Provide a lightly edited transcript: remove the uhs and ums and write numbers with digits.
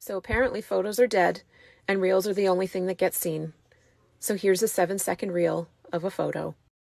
So apparently photos are dead and reels are the only thing that gets seen. So here's a 7-second reel of a photo.